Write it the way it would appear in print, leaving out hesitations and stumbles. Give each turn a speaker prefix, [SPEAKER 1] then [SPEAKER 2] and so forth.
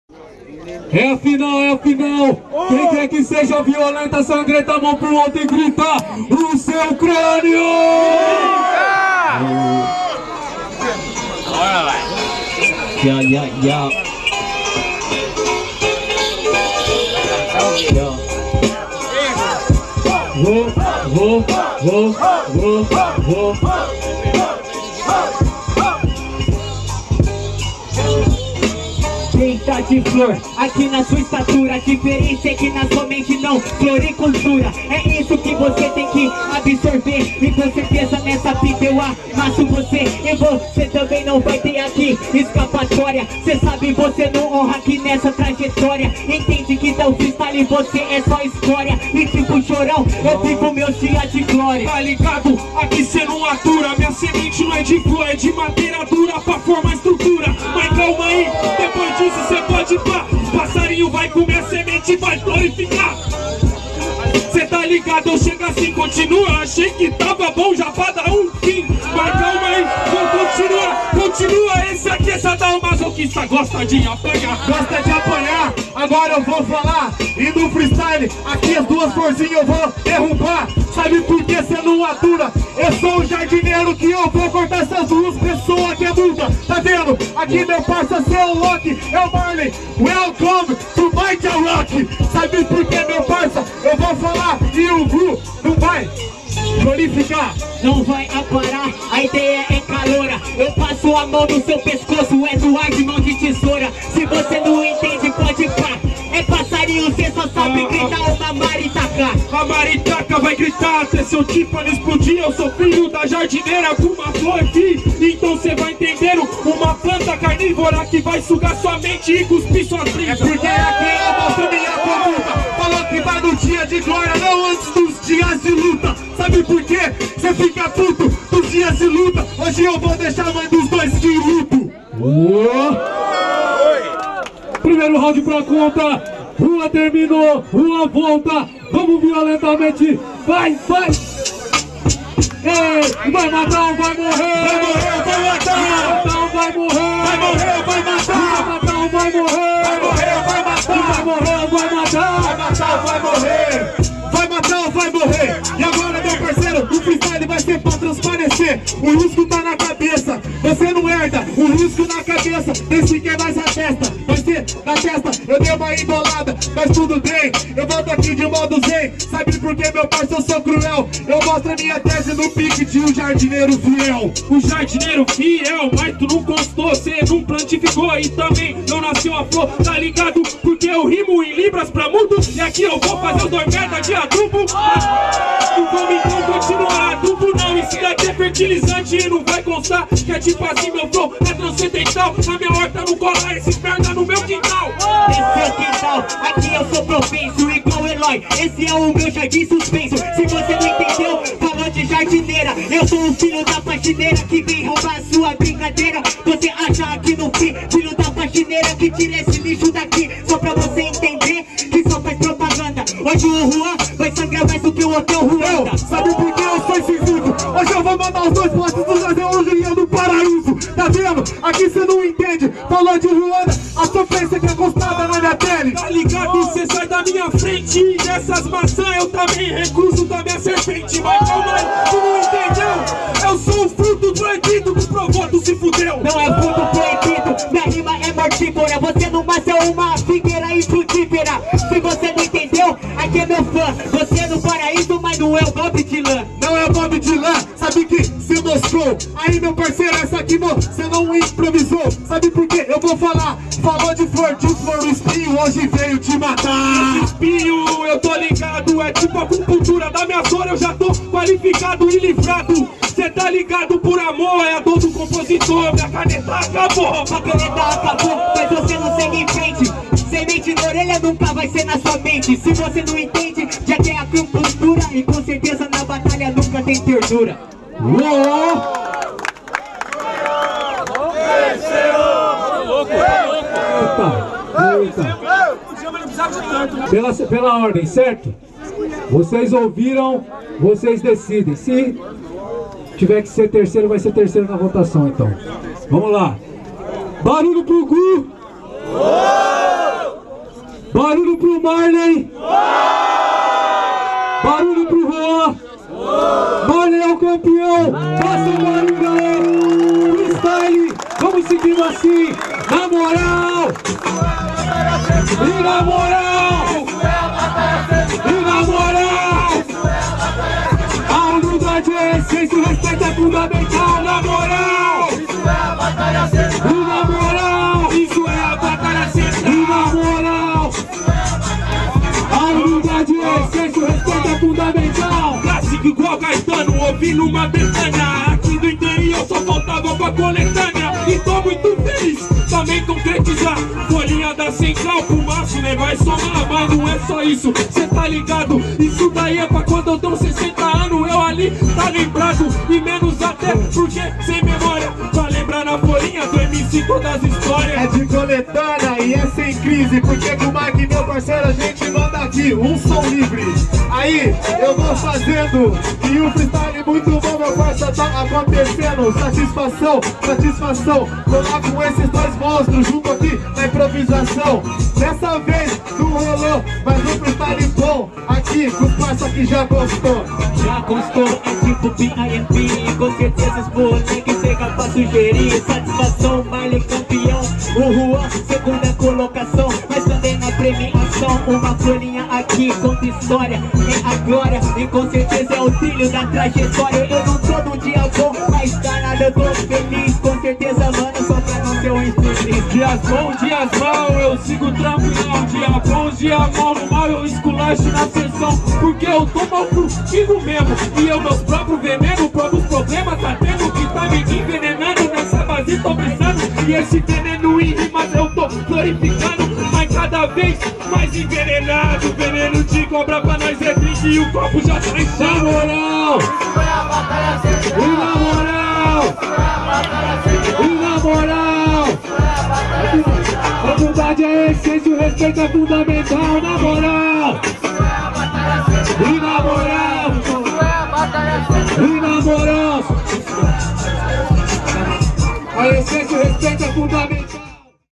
[SPEAKER 1] É a final, é a final. Quem quer que seja violenta, sangrenta, a mão pro alto e grita o seu crânio!
[SPEAKER 2] Bora, vai!
[SPEAKER 1] Vou.
[SPEAKER 3] Pinta de flor, aqui na sua estatura. A diferença é que na sua mente não floricultura. É isso que você tem que absorver. E com certeza nessa vida eu amasso você. E você também não vai ter aqui escapatória. Cê sabe, você não honra aqui nessa trajetória. Entende que dá o freestyle, você é só escória. E tipo chorão, eu vivo meu dia de glória.
[SPEAKER 4] Tá ligado? Aqui cê não atura. Minha semente não é de flor, é de madeira dura pra formar estrutura. Mas calma aí, depois disso cê pode pá. Os passarinhos vai comer a semente e vai glorificar. Cê tá ligado? Eu chego assim, continua. Achei que tava bom já pra dar um fim. Mas calma aí, continua. Esse aqui é sadomasoquista, gosta de apanhar.
[SPEAKER 5] Gosta de apanhar, agora eu vou falar. E no freestyle, aqui as duas florzinhas eu vou derrubar. Sabe por que cê não atura? Eu sou o jardineiro que eu vou cortar essas duas pessoas que é muda. Tá vendo? Aqui meu parça, seu Loki, é o Marley. Welcome to my rock. Sabe por que, meu parça? Eu vou falar e o Gu não vai glorificar.
[SPEAKER 3] Não vai aparar, a ideia é calora. Eu passo a mão no seu pescoço, Eduardo, mão de tesoura. Se você não entende, pode pá. É passarinho, cê só sabe gritar uma maritaca.
[SPEAKER 4] A maritaca vai gritar até seu tímpano explodir. Eu sou filho da jardineira com uma flor aqui. Então cê vai entendendo, uma planta carnívora que vai sugar sua mente e cuspir suas brisas.
[SPEAKER 5] É porque aqui eu mostro minha conduta. Falou que vai no dia de glória, não antes dos dias de luta. Sabe por quê? Cê fica puto dos dias de luta. Hoje eu vou deixar a mãe dos dois de luto.
[SPEAKER 1] Primeiro round pra conta. Rua terminou, Rua volta. Vamos violentamente. Vai! Ei, vai matar ou vai morrer?
[SPEAKER 5] Vai matar!
[SPEAKER 1] Vai morrer!
[SPEAKER 5] Vai matar!
[SPEAKER 1] Vai matar ou vai morrer?
[SPEAKER 5] Vai morrer ou vai matar?
[SPEAKER 1] Vai matar ou vai morrer?
[SPEAKER 5] Vai matar ou vai morrer? E agora, meu parceiro, o freestyle vai ser pra transparecer. O risco tá na cabeça, você não herda. O risco na cabeça, desse que é mais a testa. Vai ser na testa, eu dei uma embolada, mas tudo bem. Eu volto aqui de modo zen. Sabe por que, meu parceiro, eu sou cruel? Eu mostro a minha tese no pique de um jardineiro fiel.
[SPEAKER 4] O jardineiro fiel, mas tu não constou, cê não plantificou e também não nasceu a flor, tá ligado? Porque eu rimo em libras pra mundo e aqui eu vou fazer os dois merda de adubo. Não vamos então continuar, adubo não, isso daqui é fertilizante e não vai constar que é tipo assim, meu flow é transcendental. Na minha horta não cola esse merda no meu quintal.
[SPEAKER 3] Esse é o quintal, aqui eu sou propenso igual Eloy. Esse é o meu jardim suspenso. Se você não entendeu, falou de jardineira. Eu sou o filho da faxineira que vem roubar sua brincadeira. Você acha aqui no fim, filho da faxineira que tira esse lixo daqui. Só pra você entender que só faz propaganda. Hoje o Juan vai sangrar mais do que o Hotel Ruanda.
[SPEAKER 5] Sabe por que eu sou incisivo? Hoje eu vou mandar os dois postos do Brasil do paraíso. Tá vendo? Aqui cê não entende. Falou de Ruanda, a sofrência que é acostada na minha pele.
[SPEAKER 4] Tá ligado? Cê sai da minha frente e dessas maçãs eu também recuso da minha serpente. Mas calma aí, tu não entendeu? Eu sou o fruto proibido, tu provou, tu se fudeu.
[SPEAKER 3] Não é fruto proibido, minha rima é mortífera. Você não nasceu uma figueira infrutífera. Se você não entendeu, aqui é meu fã. Você é no paraíso, mas não é o Bob Dylan.
[SPEAKER 5] Não é o Bob Dylan, sabe que cê mostrou. Aí, meu parceiro, essa aqui você não improvisou. Sabe por quê? Eu vou falar. Falou de flor, o espinho hoje veio te matar.
[SPEAKER 4] Esse espinho, eu tô ligado, é tipo a acupuntura da minha dor. Eu já tô qualificado e livrado. Cê tá ligado, por amor, é a dor do compositor. Minha caneta acabou.
[SPEAKER 3] A caneta acabou, mas você não segue em frente. Semente na orelha nunca vai ser na sua mente. Se você não entende, já tem a acupuntura. E com certeza na batalha nunca tem ternura.
[SPEAKER 1] Pela ordem, certo? Vocês ouviram, vocês decidem. Se tiver que ser terceiro, vai ser terceiro na votação, então. Vamos lá. Barulho pro Gu! Barulho pro Marley. Barulho pro Juan. Marley é o campeão. Faça o barulho, galera. Freestyle. Vamos seguindo assim. Na moral. E na moral. E na moral. A humildade é essência, o respeito é fundamental. Na moral. E na moral. Isso é a batalha central. E na moral. A humildade é essência, o respeito é fundamental.
[SPEAKER 4] Clássico igual Caetano, ouvindo uma Betânia. Aqui do interior só faltava pra coletânea. E tô muito feliz, também concretizar. Folhinha da central pro maço, né? Vai somar, mas não é só isso. Cê tá ligado? Isso daí é pra quando eu dou 60 anos. Eu ali tá lembrado, e menos até porque sem memória. Pra lembrar na folhinha do MC todas as histórias.
[SPEAKER 5] É de coletânea e é sem crise, porque com o Mike, meu parceiro, a gente manda aqui um som livre. Aí eu vou fazendo e o freestyle muito bom, meu parça, tá acontecendo. Satisfação, satisfação. Tô lá com esses dois monstros junto aqui na improvisação. Dessa vez não rolou, mas um freestyle bom aqui com os parça que já gostou.
[SPEAKER 3] Já gostou, é tipo BIMP. Com certeza os moleques chega pra sugerir. Satisfação, Marley campeão. O Juan, segunda colocação. Mas também na premiação, uma folhinha aqui conta história. É a glória e com certeza é o trilho da trajetória. Eu não tô num dia bom, mas danado eu tô feliz. Com certeza, mano, só pra não ser um infeliz.
[SPEAKER 4] Dias bons, dias mal, eu sigo tranquilão. Dia bons, dia mal, no mal eu esculacho na sessão. Porque eu tô mal contigo mesmo. E eu meus próprios venenos, próprios problemas tá tendo. Que tá me envenenando nessa base, tô pensando. E esse veneno em rimas eu tô glorificando. Mas cada vez mais envenenado. Veneno de cobra pra nós é drink e o copo já tá inchado.
[SPEAKER 1] Na moral. E na moral. E na moral. A humildade é essência, o respeito é fundamental. Na moral. E na moral. E na moral. A essência, o respeito é fundamental.